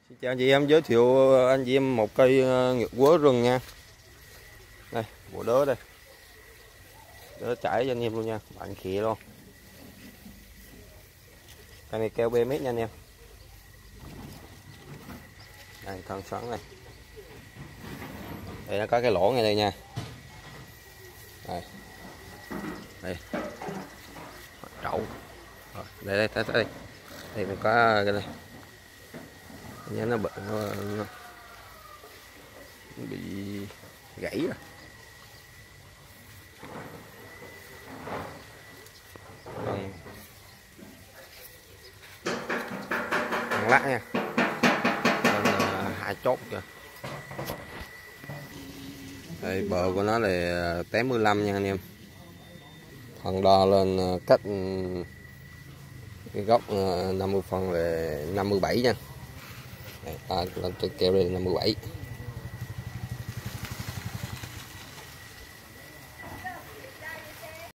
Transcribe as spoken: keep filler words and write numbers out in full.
Xin chào anh chị em, giới thiệu anh chị em một cây nhựa quế rừng nha. Đây, bộ đớ đây. Đớ trải cho anh em luôn nha, bạn khịa luôn. Cây này keo bê mét nha anh em. Đây, thân xoắn này. Đây nó có cái lỗ ngay đây nha. Đây. Đây. Trậu. Đây đây tới đây. Đây mình có cái này. Nha, nó bị nó, nó bị gãy rồi. Bằng, bằng lát nha. Bằng, hai chốt kìa. Đây, bờ của nó là tám mươi lăm nha anh em. Phần đo lên cách cái góc năm mươi phần là năm mươi bảy nha. Đây, ta lên keo đây là năm mươi bảy.